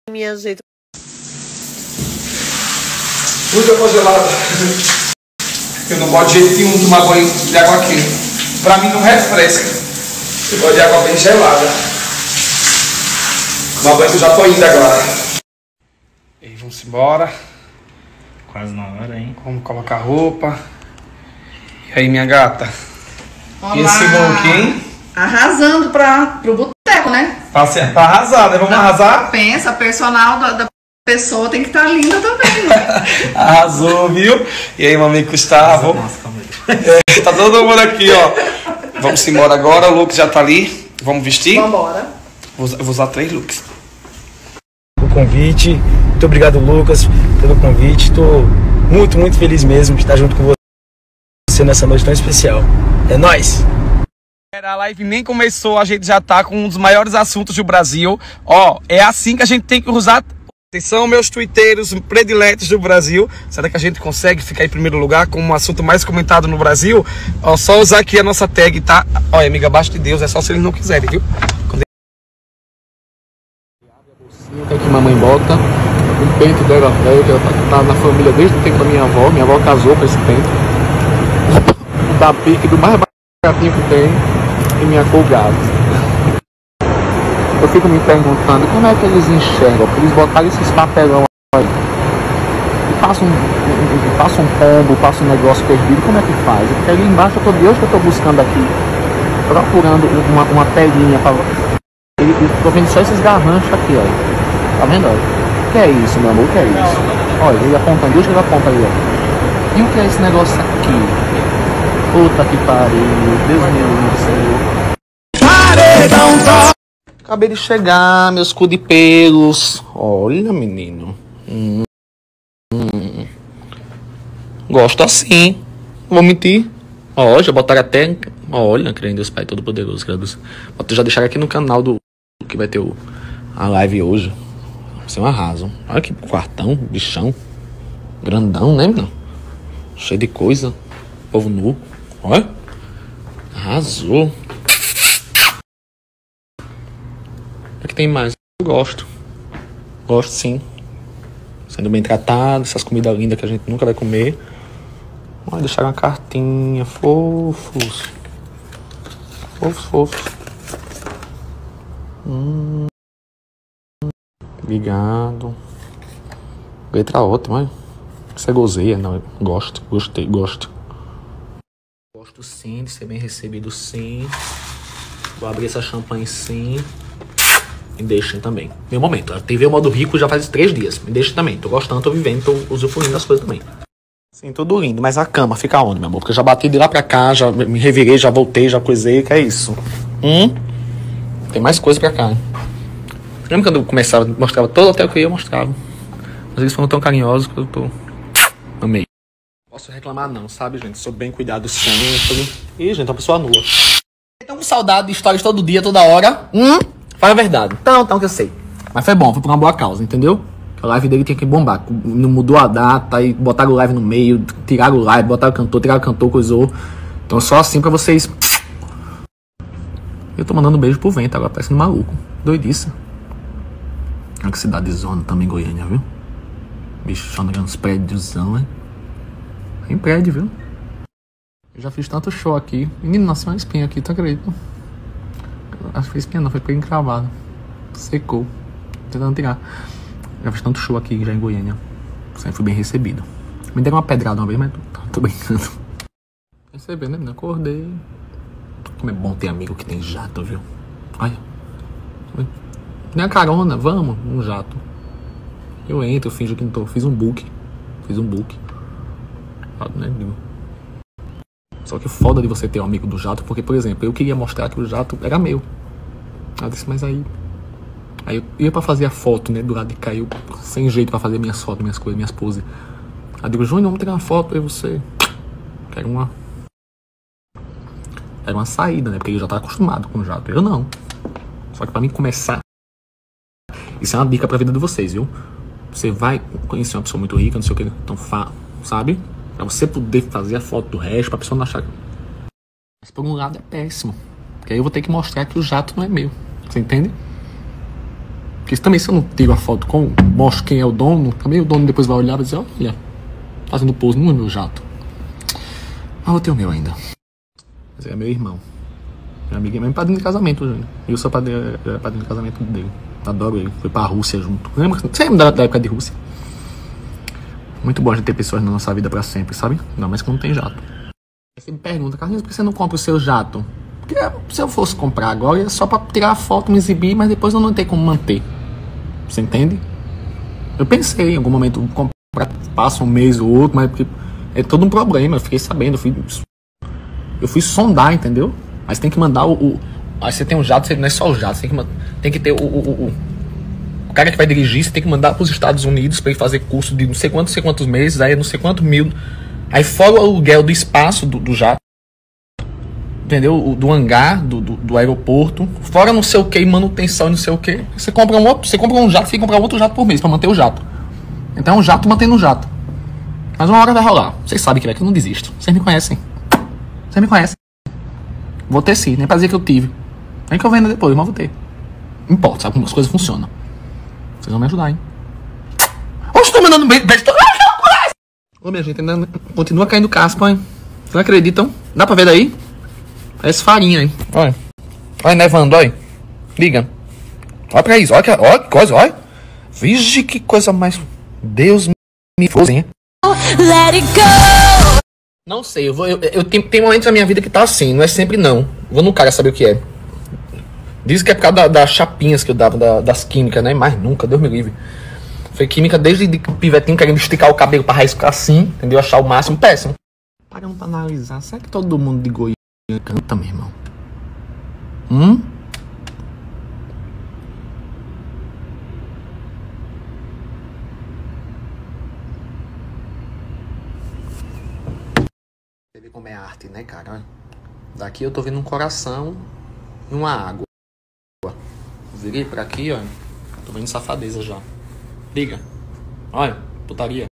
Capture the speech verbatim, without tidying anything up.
minha gente. Muita congelada. Eu não gosto de jeito nenhum tomar banho de água quente. Pra mim não refresca. Eu gosto de água bem gelada. Tomar banho que eu já tô indo agora. E aí, vamos embora. Quase na hora, hein? Vamos colocar roupa. E aí, minha gata? Olá. E esse look, hein? Arrasando pra, pro boteco, né? Tá, tá arrasada, vamos arrasar? Pensa, a personal da, da pessoa tem que estar tá linda também, né? Arrasou, viu? E aí, meu amigo Gustavo? Nossa, calma aí. É, tá todo mundo aqui, ó. Vamos embora agora, o look já tá ali. Vamos vestir? Vambora. Vou, vou usar três looks. O convite, muito obrigado, Lucas, pelo convite. Estou muito, muito feliz mesmo de estar junto com você nessa noite tão especial. É nóis! A live nem começou, a gente já tá com um dos maiores assuntos do Brasil. Ó, é assim que a gente tem que usar. Atenção, meus twitteiros prediletos do Brasil. Será que a gente consegue ficar em primeiro lugar com um assunto mais comentado no Brasil? Ó, só usar aqui a nossa tag, tá? Olha, amiga, abaixo de Deus, é só se eles não quiserem, viu? Quando... Tem que mamãe bota, um pente dela velho, que ela tá, tá na família desde o tempo da minha avó. Minha avó casou com esse pente. O da pique do mais baratinho que tem e minha cor gato. Eu fico me perguntando como é que eles enxergam, porque eles botaram esses papelão aí e passam um, um, passa um pombo, passa um negócio perdido, como é que faz? Porque ali embaixo eu tô, Deus que eu tô buscando aqui, procurando uma, uma telinha para. Eu tô vendo só esses garranchos aqui, ó. Tá vendo? O que é isso, meu amor? O que é isso? Olha, ele apontando, deixa ele aponta ali, ó. E o que é esse negócio aqui? Puta que pariu, Deus me livre, Senhor. Acabei de chegar, meus cu de pelos. Olha, menino. Hum, hum. Gosto assim. Vou mentir. Ó, já botaram até. Olha, crendo em Deus Pai Todo-Poderoso. Já deixaram aqui no canal do que vai ter o, a live hoje. Vai ser um arraso. Olha que quartão, bichão. Grandão, né, menino? Cheio de coisa. Povo nu. Olha. Arrasou. O que tem mais? Eu gosto. Gosto sim. Sendo bem tratado. Essas comidas lindas que a gente nunca vai comer. Olha, deixaram uma cartinha. Fofos. Fofos, fofos. Hum. Obrigado. Letra ótima, olha. Você gozeia? Não, eu gosto. Gostei, gosto. Gosto sim de ser bem recebido, sim. Vou abrir essa champanhe, sim. Me deixem também. Meu momento. A T V modo rico já faz três dias. Me deixem também. Tô gostando, tô vivendo, tô usufruindo das coisas também. Sim, tudo lindo. Mas a cama fica onde, meu amor? Porque eu já bati de lá pra cá, já me revirei, já voltei, já coisei. Que é isso? Hum? Tem mais coisa pra cá. Lembra quando eu começava, mostrava todo o hotel que eu ia, eu mostrava. Mas eles foram tão carinhosos que eu tô... Amei. Não posso reclamar não, sabe, gente? Sou bem cuidado sempre. Ih, gente, uma pessoa nua. Estão com saudade de stories todo dia, toda hora. Hum? Fala a verdade. Então, então que eu sei. Mas foi bom, foi por uma boa causa, entendeu? A live dele tinha que bombar. Não mudou a data, e botaram o live no meio, tiraram o live, botaram o cantor, tiraram o cantor, coisou. Então só assim pra vocês. Eu tô mandando um beijo pro vento agora, parecendo maluco. Doidice. Olha que cidade zona também, Goiânia, viu? Bichona, uns prédiozão, hein? Tem prédio, viu? Eu já fiz tanto show aqui. Menino, nasceu uma espinha aqui, tu acredita? Acho que foi espinha não, foi pego encravado. Secou. Tô tentando tirar. Já fiz tanto show aqui já em Goiânia. Sempre fui bem recebido. Me deram uma pedrada uma vez, mas tô, tô brincando. Recebendo, né, menina? Acordei. Como é bom ter amigo que tem jato, viu? Olha. Nem a carona, vamos, um jato. Eu entro, eu finjo que não tô. Fiz um book. Fiz um book. Né? Só que foda de você ter um amigo do jato, porque, por exemplo, eu queria mostrar que o jato era meu. Eu disse, mas aí. Aí eu ia pra fazer a foto, né? Do lado de cá, eu sem jeito pra fazer minhas fotos, minhas coisas, minhas poses. Aí eu digo, Júnior, vamos tirar uma foto, e você. Quero uma. Era uma saída, né? Porque ele já tá acostumado com o jato. Eu não. Só que pra mim começar. Isso é uma dica pra vida de vocês, viu? Você vai conhecer uma pessoa muito rica, não sei o que. Então, fa... sabe? Pra você poder fazer a foto do resto, pra pessoa não achar. Mas por um lado é péssimo. Porque aí eu vou ter que mostrar que o jato não é meu. Você entende? Porque também se eu não tiro a foto com, mostro quem é o dono, também o dono depois vai olhar e vai dizer, olha, fazendo pouso no meu jato. Mas eu tenho o meu ainda. Mas é meu irmão. Meu amigo é meu padrinho de casamento, gente. Eu sou padrinho, é padrinho de casamento dele. Adoro ele. Foi pra Rússia junto. Lembra? Você lembra da, da época de Rússia? Muito bom a gente ter pessoas na nossa vida pra sempre, sabe? Não, mas quando tem jato. Você me pergunta, Carlinhos, por que você não compra o seu jato? Porque se eu fosse comprar agora, é só pra tirar a foto, me exibir, mas depois eu não tenho como manter. Você entende? Eu pensei em algum momento comprar, passa um mês ou outro, mas porque é todo um problema. Eu fiquei sabendo, eu fui, eu fui sondar, entendeu? Mas tem que mandar o, o. Aí você tem um jato, você não é só o jato, você tem que, tem que ter o, o, o, o cara que vai dirigir, você tem que mandar para os Estados Unidos para ele fazer curso de não sei quantos, não sei quantos meses, aí não sei quantos mil. Aí fora o aluguel do espaço do, do jato, entendeu? O, do hangar, do, do, do aeroporto, fora não sei o que, manutenção e não sei o que. Você compra um outro, você compra um jato, você tem que comprar outro jato por mês para manter o jato. Então é um jato mantendo o jato. Mas uma hora vai rolar. Vocês sabem que vai, que eu não desisto. Vocês me conhecem. Vocês me conhecem. Vou ter sim, nem pra dizer que eu tive. Nem que eu venda depois, mas vou ter. Não importa, sabe como as coisas funcionam. Vocês vão me ajudar, hein? Oxe, tô mandando beijo. Ô, minha gente, ainda continua caindo caspa, hein? Vocês não acreditam? Dá pra ver daí? Parece farinha, hein? Olha. Olha, nevando, olha. Liga. Olha pra isso, olha que, olha que coisa, olha. Vige que coisa mais... Deus me fosse, hein? Let it go! Não sei, eu vou. Eu, eu tenho, tem momentos na minha vida que tá assim, não é sempre não. Vou no cara saber o que é. Diz que é por causa da, das chapinhas que eu dava, da, das químicas, né? Mas nunca, Deus me livre. Foi química desde de pivetinho querendo esticar o cabelo pra raiz ficar assim, entendeu? Achar o máximo, péssimo. Parando pra analisar, será que todo mundo de Goiânia canta, meu irmão? Hum? Você vê como é arte, né, cara? Daqui eu tô vendo um coração e uma água. Virei pra aqui, ó. Tô vendo safadeza já. Liga. Olha, putaria.